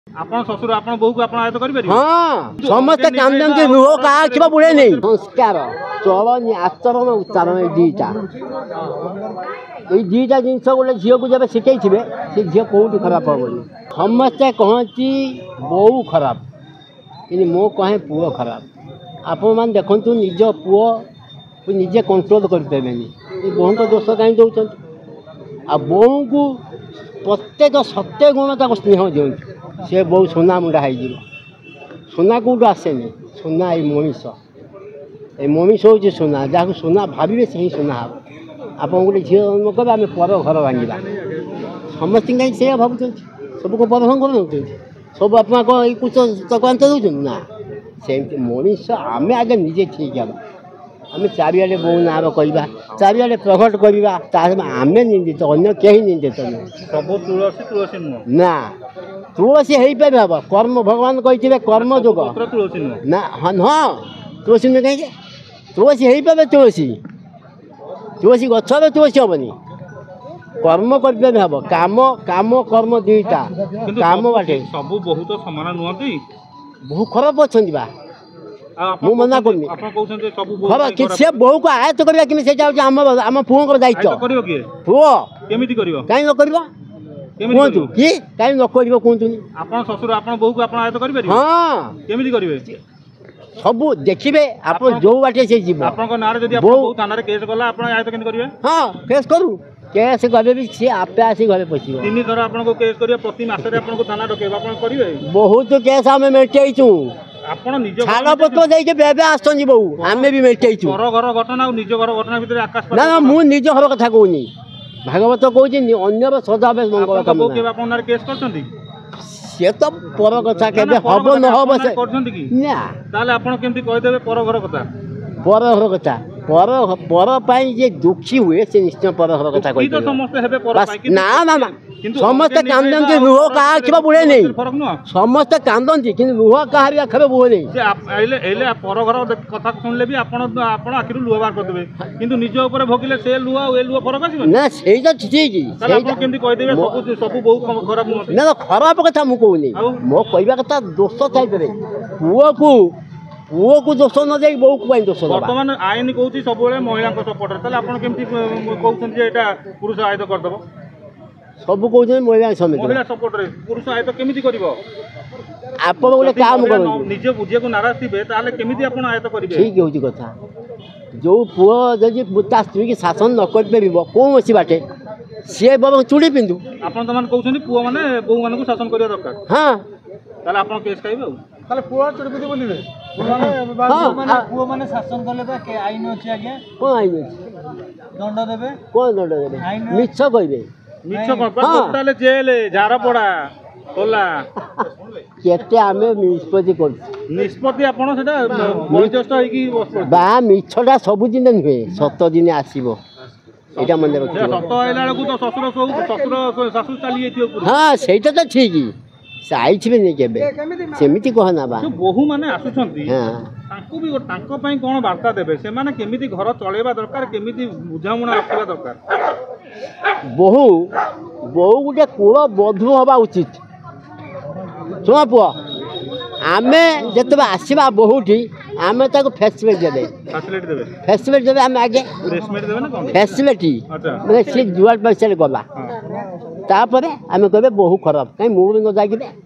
आपण ससुर आपण बहु को आपण आयत करि परिबे। हां समस्त काम दम के नुह का किबा बुले नहीं संस्कार चलन आचरण उच्चारण दीटा दीटा जिनस गोटे झील को जब शिखई थे से झील कौट खराब हेनी समस्ते कहती बहु खराब कि मो कहे पुओ खराब आपण मैंने देखु निज पुओ निजे कंट्रोल करें बोहू को दोष कहीं दौरान आ बोहू को प्रत्येक सत्य गुण तक स्नेह दिखती से बहुत सोना मुंडा हो सोना कौटू आसेनि सोना ये मनीष हूँ सोना जहाँ सोना भावे से ही सोना हम आप गोटे झील जन्म करें आम पर घर भांगा समस्त कहीं से भावुं सब को पर कर सब आप कुछ चक्रांत दौरान ना सेमती मनीष आम आगे निजे ठीक है आम चारिड़े बो ना कहवा चारिड़े प्रकट करवा आम निंदित अन्य कहीं निंदित सब तुलसी तुलसी ना तुलसी हो पारे हम कर्म भगवान कही कर्म जोग तुलसी ना हाँ हाँ तुलसी नुह कहीं तुलसी हो पारे तुलसी तुलसी गचर तुलसी हेनी कर्म कर हम काम काम कर्म दुईटा काम बाटे सब बहुत सामान नुहति बहु खराब अच्छा मु मना करनी खराब कि से बहु को आयत करवा कि आम पुओं दायित्व पुओ कहीं न कर कहतु कि कहीं न कर कहतुनि आपन ससुर आपन बहु को आपन आयत करि परिबे। हां केमिति करिवे सब देखिबे आप जो बाटे से जीव आपन को नारे जदी आपन बहु थाना रे केस गला आपन आयत केन करिवे। हां केस करू केस गबे भी से आपे आसी घरे पछियो तीन थर आपन को केस करिया प्रति मास रे आपन को थाना डकेबा आपन करिवे बहुत केस हमें मेटेइचू आपन निज छाड़ पत्र देके बेबे आछन बहु आमे भी मेटेइचू पर घर घटना और निज घर घटना भीतर आकाश ना मु निज घर कथा कहूनी भागवत कहूँ अन्यर सदाबे मंगल काम केस करछंती से तो पर कथा केबे हबो न हबो से करछंती कि ना ताले आपण केमती कहि देबे पर घर कथा पर पाई जे दुखी हुए से निश्चय पर घर कथा कहि तो समस्त हेबे पर पाई ना ना ना समस्त कांदन के रुह कहा किबा बुले नहीं फरक न समस्त कांदन कि रुह कहा भी आखरे बुले नहीं जे आइले एले पर घर कथा सुनले भी आपण आपण आखिरु लुह बार कर देबे किंतु निज ऊपर भोगिले से लुह ए लुह फरक आसीबे ना सेटा ठीक ताले आपण केमती कहि देबे सब बहुत खराब न ना खराब कथा मु कहूनी मो कहबा कथा दोष थाई देबे पुओ को दोष न दे बहु को दोष वर्तमान आईन कहूँ सब महिला सपोर्टर ताले आपण केमती कहउछन जे एटा पुरुष आयत कर देबो सब कहते महिला समिति महिला सपोर्टर पुरुष आयत केमिति करिवो आप गोटे काम करो निजे बुझे को नाराज थिबे ताले केमिति आपण आयत करिवे ठीक होची कथा जो पुओ जदि ता स्त्री की शासन न कर परिबो कोन अछि बाटे से बाबा चूड़ी पिंदु आपण त मान कहउछन पुओ माने बहु माने को शासन करिया दरकार हां ताले आपण केस खाइबे ताले पुओ चूड़ी पिंदु बोलिबे पुओ माने शासन करले बा के आईन अछि आज्ञा कोन आईन दंड देबे कोन दंड देबे मिछ कहबे मिछ कोन ताले जेल झारा पड़ा होला केते आमे निष्पत्ति आपण सेटा बयोज्येष्ठ है कि बा मिछटा सब दिन नुहे 7 दिन आसीबो एटा मन रखियो 7 आइला को तो ससुर सासु चली जेतियो हां सेटा तो ठीक साइछबे नै केबे सेमिति कहना बा जो बहु माने आसुछंती हां तांको भी तांको पई कोन वार्ता देबे से माने केमिति घर चलेबा दरकार केमिति बुझामुना रखबा दरकार बहु गोटे कूल बधु हवा उचित शुण पुआ आम जिते आसवा बहुटी आम फैसिलिटी देवे आम आगे फैसिलिटी मैंने सी जुआर पैसा गला तापर आम कहे बहु खराब कहीं मुझे न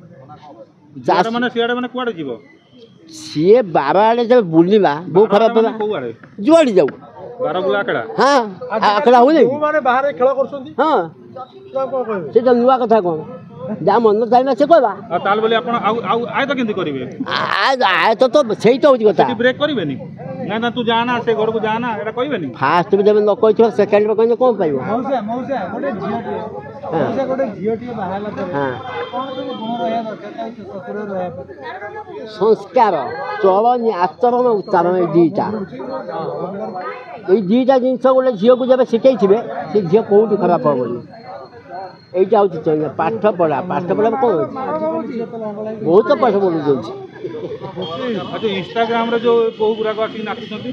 जाए सी 12 आड़े जब बुलवा बहु खराब जुआड़ी जाऊ हाँ आकड़ा हो हाँ से नुआ कथा कौन जहाँ मन चाहिए से कहवा ताल बोले आपण आय तो केंती करिवे आय तो सही तो होची कथा ब्रेक करिवेनी ना ना तू जाना से घर को जाना एटा कहिवेनी फास्ट में जब न कहिथो सेकंड में कहने कोन पाइबो मौसा गोटे झियोटी बाहाला करे हां कोन सब गुण रहया दरकार ससुर रहया संस्कार चलन आचरण उच्चारण दीटा ए दीटा जिनस गोटे झियो को जब शिखई थिबे से झियो कोउटी खराब होबनी এইটা হচ্ছে চলে পাঠ পড়া কোন বহুত পাঠ পড়ু যাচ্ছে अच्छा इंस्टाग्राम रे जो बहु गुराक आसी नाचुछंती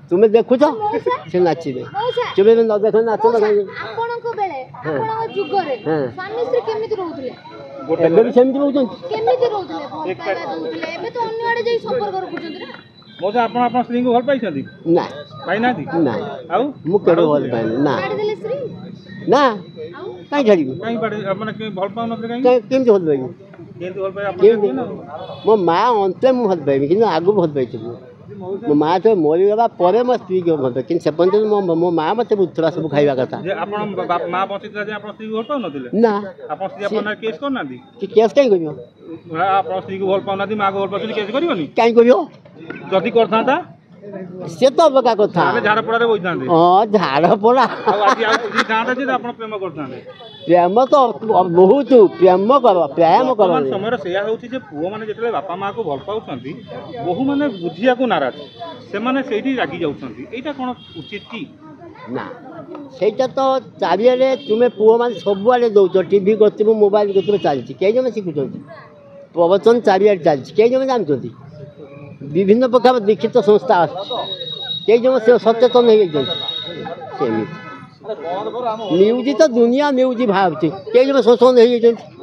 ତୁମେ ଦେଖୁଛ ସେ ନାଚିବେ କେବେ ବି ନ ଦେଖ ନାଚ ନା କାହିଁକି ଆପଣଙ୍କ ବେଳେ ଆପଣଙ୍କ ଯୁଗରେ ସ୍ୱାମୀ ସ୍ତ୍ରୀ କେମିତି ରହୁଥିଲେ? ଏବେ ବି ସେମିତି ରହୁଛନ୍ତି। କେମିତି ରହୁଥିଲେ? ଭଲ ପାଇବା ଦଉଥିଲେ? ଏବେ ତ ଅନ୍ୟ ଆଡେ ଯାଇ ସମ୍ପର୍କ ରଖୁଛନ୍ତି ନା। ମଉସା ଆପଣ ଆପଣ ସ୍ତ୍ରୀଙ୍କୁ ଭଲ ପାଇଛନ୍ତି? ନା ପାଇନାହାନ୍ତି? ନା ଆଉ ମୁଁ କେବେ ଭଲ ପାଏନି ନା ଛାଡ଼ିଦେଲେ ସ୍ତ୍ରୀ? ନା କାହିଁ ଛାଡ଼ିବି କାହିଁ ମାନେ ଭଲ ପାଉନଥିଲେ କାହିଁକି? କେମିତି ଭଲ ପାଇବି କେମିତି ଭଲ ପାଇ ଆପଣ କେମିତି ଜାଣିଛନ୍ତି ନା? ମୋ ମା ଅନ୍ତେ ମୁଁ ଭଲ ପାଇବି କିନ୍ତୁ ଆଗକୁ ଭଲ ପାଇଥିଲି ମୋ ମା ତ ମରିଗଲା ପରେ ମୋ ସ୍ତ୍ରୀକି ଭଲ ପାଏ କିନ୍ତୁ ସେ ପର୍ଯ୍ୟନ୍ତ ମୋ ମା ମୋତେ ବୁଝୁଥିଲା ସବୁ ଖାଇବା କଥା ଯେ ଆପଣ ମା ବଞ୍ଚିଥିଲା ଯେ ଆପଣ ସ୍ତ୍ରୀକୁ ଭଲ ପାଉନଥିଲେ? ନା ଆପଣ ସ୍ତ୍ରୀ ଆପଣ ନାଁରେ କେସ୍ କରିନାହାନ୍ତି? କି କେସ୍ କାହିଁ କରିବ ଆପଣ ସ୍ତ୍ରୀକୁ ଭଲ ପାଉନାହାନ୍ତି ମାଆକୁ ଭଲ ପାଉଛନ୍ତି କେସ୍ କରିବନି? କାହିଁ କରିବ ଯଦି କରିଥାନ୍ତା ସେ ତ ଅଲଗା କଥା ତାହେଲେ ଝାଡ଼ପଡ଼ାରେ ବସିଥାନ୍ତେ। ହଁ ଝାଡ଼ ପଡ଼ା ଆଉ ଆଜି ଆଉ ସ୍ତ୍ରୀ ଥାନ୍ତା ଯେ ଆପଣ ପ୍ରେମ କରିଥାନ୍ତେ। ପ୍ରେମ ତ ବହୁତ ପ୍ରେମ କର ପ୍ରେମ କର ବର୍ତ୍ତମାନ ସମୟରେ ସେଇଆ ହେଉଛି ଯେ ପୁଅମାନେ ଯେତେବେଳେ ବାପା ମାଆକୁ ଭଲ ପାଉଛନ୍ତି ବୋହୂମାନେ ବୁଝିବାକୁ ନାରାଜ ସେମାନେ ସେଇଠି ରାଗି ଯାଉଛନ୍ତି ଏଇଟା କ'ଣ ଉଚିତ କି? ନା ସେଇଟା ତ ଚାରିଆଡ଼େ ତୁମେ ପୁଅମାନେ ସବୁଆଡ଼େ ଦେଉଛ ଟିଭି କରିଥିବ ମୋବାଇଲ କରିଥିବ ଚାଲିଛି କେହି ଜଣ ଶିଖୁଛନ୍ତି ପ୍ରବଚନ ଚାରିଆଡ଼େ ଚାଲିଛି କେହି ଜଣ ଜାଣୁଛନ୍ତି ବିଭିନ୍ନ ପ୍ରକାର ଦୀକ୍ଷିତ ସଂସ୍ଥା ଆସୁଛି କେହି ଜଣ ସେ ସଚେତନ ହେଇଯାଇଛନ୍ତି ସେମିତି ନ୍ୟୁଜ୍ ତ ଦୁନିଆ ନ୍ୟୁଜ୍ ବାହାରୁଛି କେହି ଜଣ ସଚେତନ ହେଇଯାଇଛନ୍ତି